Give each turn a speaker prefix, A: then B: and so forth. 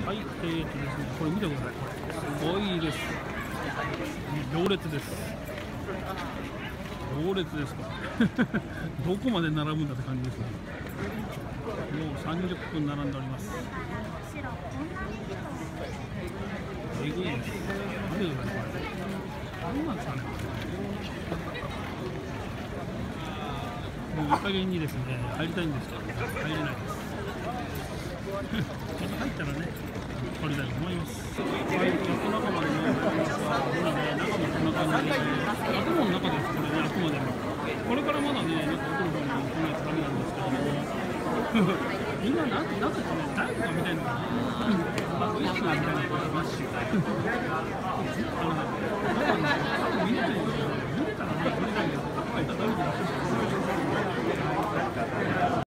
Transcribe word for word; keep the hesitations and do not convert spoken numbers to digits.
A: はい、えーとですね、これ見てください。すごいです。行列です。行列ですか。どこまで並ぶんだって感じですね。もうさんじゅっぷん並んでおります。えぐいです。見てください。何なんですかね。もういい加減にですね、入りたいんですけど、入れないです。ちょっと入ったらね、撮りたいと思います。はい、やっと中までね、中もこんな感じで、建物の中です、これね、あくまでも。これからまだね、なんか奥の方に行かないとダメなんですけども、みんな、なんて、なんていうかね、誰か見たいのかな。あ、ウィッシュが見たいのかな、ウィッシュ。あの、多分ね、多分見れないんですよ。見れたらね、撮りたいんですけど、やっぱりダメです。